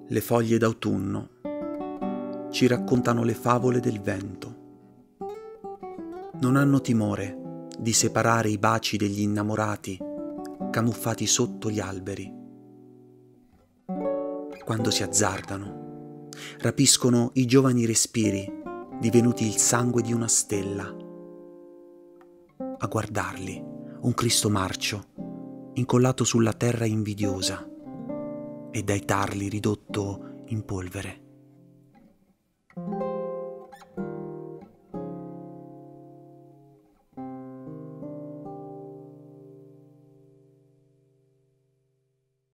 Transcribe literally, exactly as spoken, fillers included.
Le foglie d'autunno ci raccontano le favole del vento. Non hanno timore di separare i baci degli innamorati camuffati sotto gli alberi. Quando si azzardano, rapiscono i giovani respiri divenuti il sangue di una stella. A guardarli, un Cristo marcio, incollato sulla terra invidiosa e dai tarli ridotto in polvere.